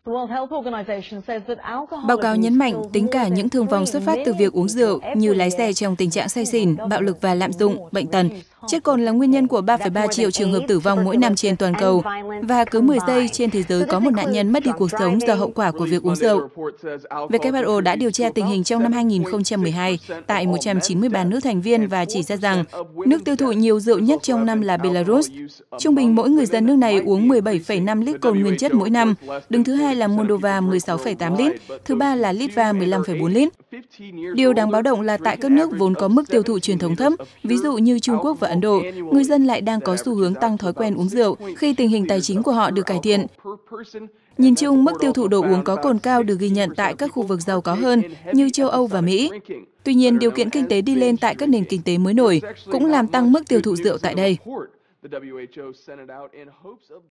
Báo cáo nhấn mạnh tính cả những thương vong xuất phát từ việc uống rượu như lái xe trong tình trạng say xỉn, bạo lực và lạm dụng, bệnh tật. Chất cồn là nguyên nhân của 3,3 triệu trường hợp tử vong mỗi năm trên toàn cầu, và cứ 10 giây trên thế giới có một nạn nhân mất đi cuộc sống do hậu quả của việc uống rượu. WHO đã điều tra tình hình trong năm 2012 tại 193 nước thành viên và chỉ ra rằng nước tiêu thụ nhiều rượu nhất trong năm là Belarus. Trung bình mỗi người dân nước này uống 17,5 lít cồn nguyên chất mỗi năm, đứng thứ hai là Moldova 16,8 lít, thứ ba là Litva 15,4 lít. Điều đáng báo động là tại các nước vốn có mức tiêu thụ truyền thống thấp, ví dụ như Trung Quốc và Ấn Độ, người dân lại đang có xu hướng tăng thói quen uống rượu khi tình hình tài chính của họ được cải thiện. Nhìn chung, mức tiêu thụ đồ uống có cồn cao được ghi nhận tại các khu vực giàu có hơn như châu Âu và Mỹ. Tuy nhiên, điều kiện kinh tế đi lên tại các nền kinh tế mới nổi cũng làm tăng mức tiêu thụ rượu tại đây.